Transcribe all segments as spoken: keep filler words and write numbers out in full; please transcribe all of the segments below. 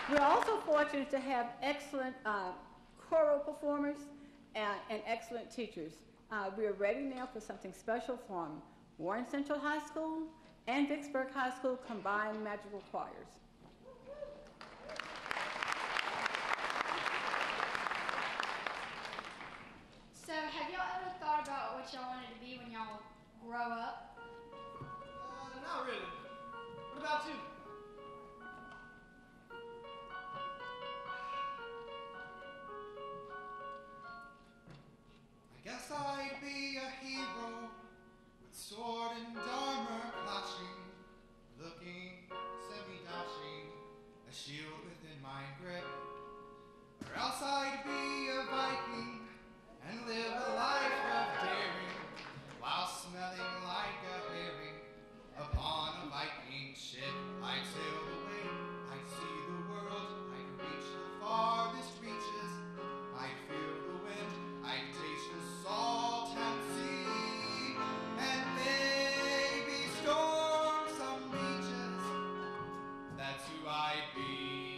We're also fortunate to have excellent uh, choral performers and, and excellent teachers. Uh, we are ready now for something special from Warren Central High School and Vicksburg High School combined magical choirs. So, have y'all ever thought about what y'all wanted to be when y'all grow up? Uh, not really. What about you? I guess I'd be a hero with sword and armor clashing, looking semi-dashing, a shield within my grip. Or else I'd be a Viking and live a life of daring, while smelling like a herring upon a Viking ship. I'd sail away, I'd see the world, I'd reach the farthest reaches, I'd feel the wind, I'd taste the salt and sea, and maybe storm some beaches. That's who I'd be.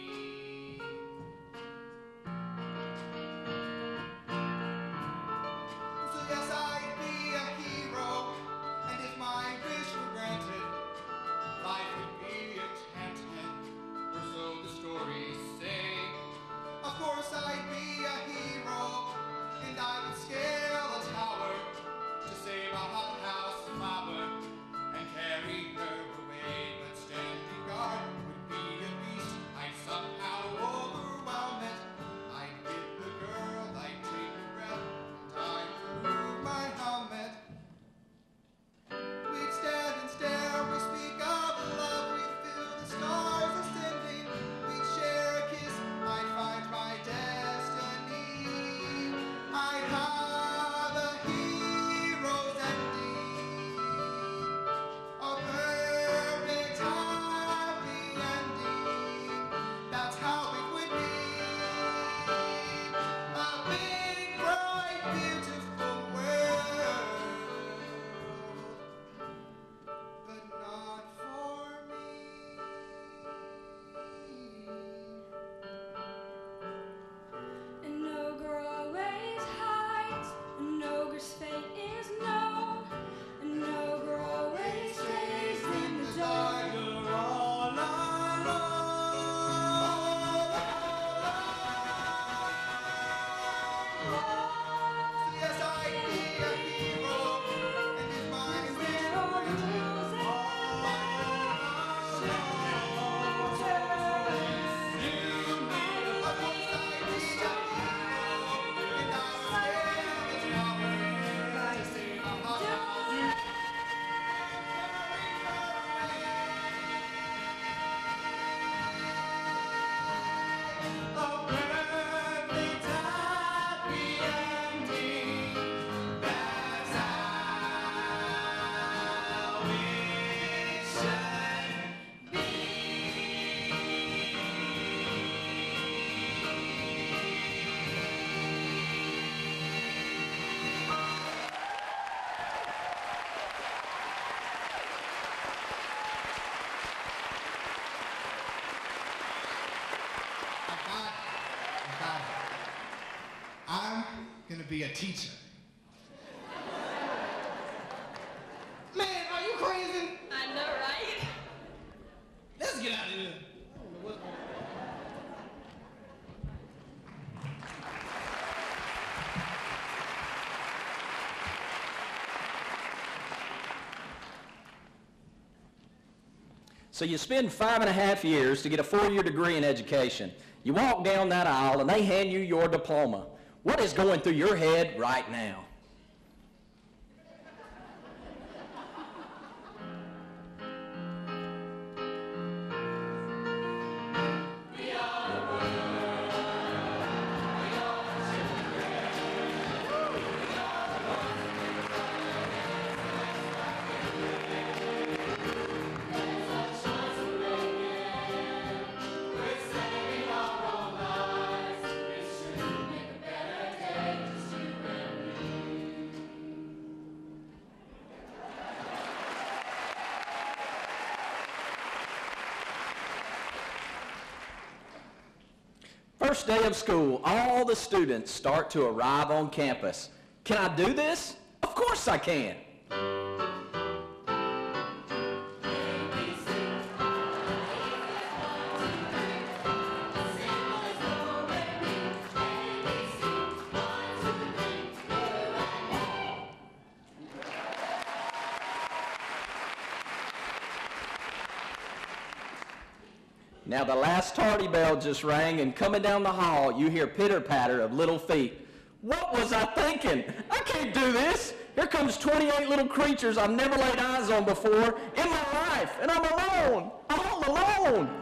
So yes, I'd be a hero, and if my wish were granted, life would be enchanted, or so the stories say. Of course I'd be a hero, and I would scale a tower to save a hothouse flower and carry her away. But standing guard would be a beast, I'd somehow overwhelm it. I'd get the girl, I'd take a breath, and I'd remove my helmet. We'd stand and stare, we speak of love, we'd feel the stars ascending, we'd share a kiss, I'd find my destiny, I'd have a hero's ending, a perfect happy ending, that's how it would be, a big, bright, beautiful world. But not for me. An ogre always hides, an ogre's fate is known. An ogre always stays in the dark. You're all alone. Yes, I'd be a hero, and if my wish were granted, of course I'd be a hero, and I would scale the tower to save a hothouse. A perfect happy ending, that's how it should be. I got it. I got it. I'm gonna be a teacher. Man, are you crazy? I know, right? Let's get out of here. I don't know what's going on. So you spend five and a half years to get a four-year degree in education. You walk down that aisle and they hand you your diploma. What is going through your head right now? It's true, make a better day, just you and me. first day of school, all the students start to arrive on campus. Can I do this? Of course I can. Now the last tardy bell just rang, and coming down the hall, you hear pitter-patter of little feet. What was I thinking? I can't do this. Here comes twenty-eight little creatures I've never laid eyes on before in my life, and I'm alone, all alone.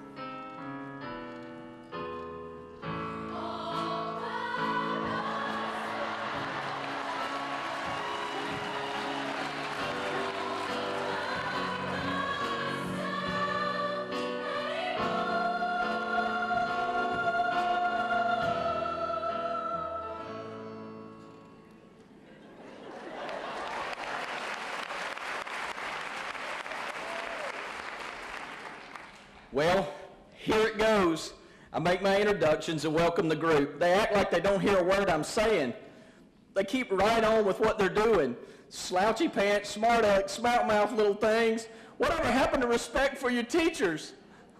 Well, here it goes. I make my introductions and welcome the group. They act like they don't hear a word I'm saying. They keep right on with what they're doing. Slouchy pants, smart aleck, smart mouth little things. Whatever happened to respect for your teachers?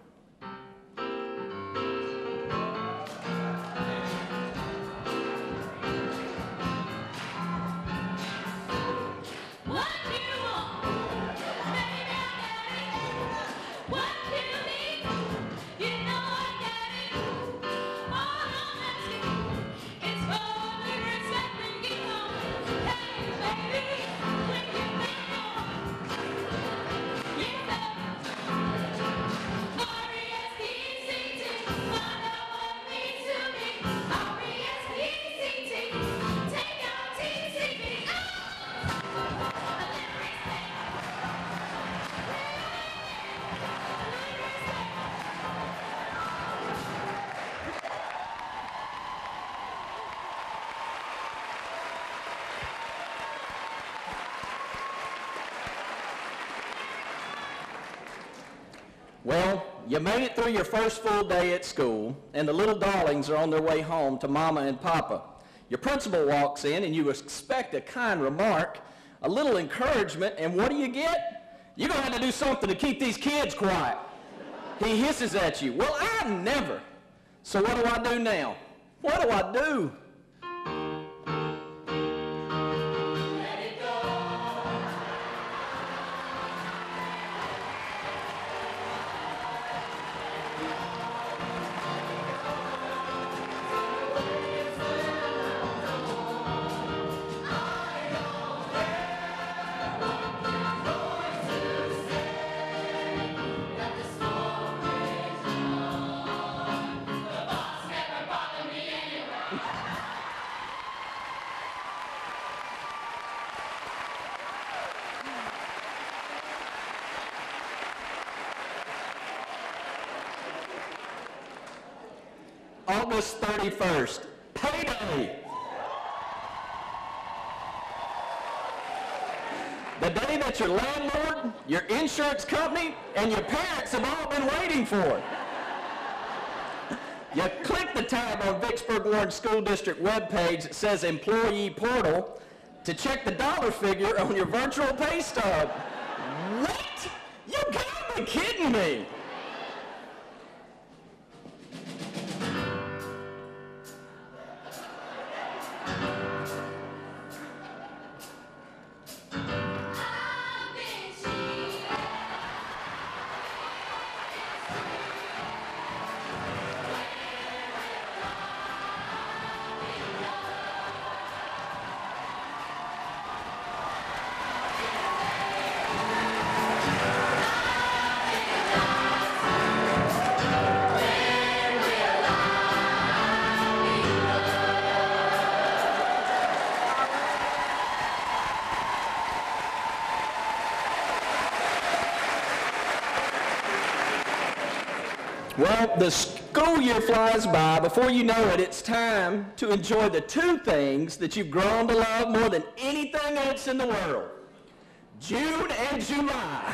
Well, you made it through your first full day at school, and the little darlings are on their way home to Mama and Papa. Your principal walks in, and you expect a kind remark, a little encouragement, and what do you get? You're going to have to do something to keep these kids quiet. He hisses at you. Well, I never. So what do I do now? What do I do? August thirty-first, payday. The day that your landlord, your insurance company, and your parents have all been waiting for. You click the tab on Vicksburg Warren School District webpage that says Employee Portal to check the dollar figure on your virtual pay stub. What? You gotta be kidding me. Well, the school year flies by. Before you know it, it's time to enjoy the two things that you've grown to love more than anything else in the world: June and July.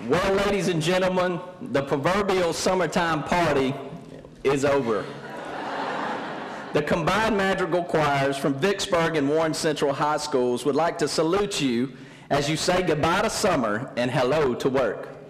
Well, ladies and gentlemen, the proverbial summertime party is over. The combined madrigal choirs from Vicksburg and Warren Central High Schools would like to salute you as you say goodbye to summer and hello to work.